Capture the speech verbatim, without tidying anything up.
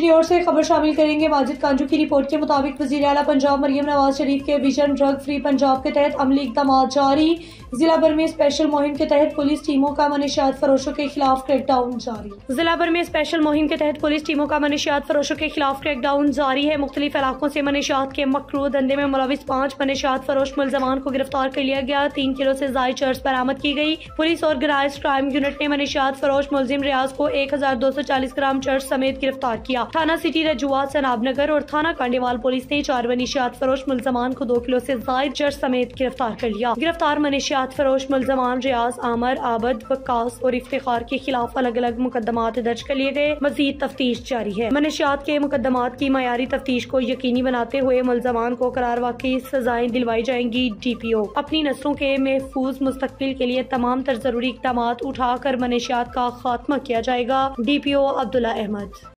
اور سے خبر شامل کریں گے۔ ماجد کانجو کی رپورٹ کے مطابق وزیر اعلیٰ پنجاب مریم نواز شریف کے ویژن ڈرگ فری پنجاب کے تحت عملی اقدامات جاری۔ ضلع بھر میں اسپیشل مہم کے تحت پولیس ٹیموں کا منشیات فروشوں کے خلاف کریک ڈاؤن جاری۔ ضلع بھر میں اسپیشل مہم کے تحت پولیس ٹیموں کا منشیات فروشوں کے خلاف کریک ڈاؤن جاری ہے۔ مختلف علاقوں سے منشیات کے مکروہ دھندے میں ملوث پانچ منشیات فروش ملزمان کو گرفتار کر لیا گیا۔ تین کلو سے زائد چرس برآمد کی گئی۔ پولیس آرگنائزڈ کرائم یونٹ نے منشیات فروش ملزم ریاض کو ایک ہزار دو سو چالیس گرام چرس سمیت گرفتار کیا۔ تھانہ سٹی رجوع سناب نگر اور تھانہ کانڈیوال پولیس نے چار منشیات فروش ملزمان کو دو کلو سے زائد چرس سمیت گرفتار کر لیا۔ گرفتار منشیات فروش ملزمان ریاض، عامر، عابد، وقاص اور افتخار کے خلاف الگ الگ مقدمات درج کر لیے گئے۔ مزید تفتیش جاری ہے۔ منشیات کے مقدمات کی معیاری تفتیش کو یقینی بناتے ہوئے ملزمان کو قرار واقعی سزائیں دلوائی جائیں گی۔ ڈی پی او اپنی نسلوں کے محفوظ مستقبل کے لیے تمام تر ضروری اقدامات اٹھا کر منشیات کا خاتمہ کیا جائے گا۔ ڈی پی او عبداللہ احمد۔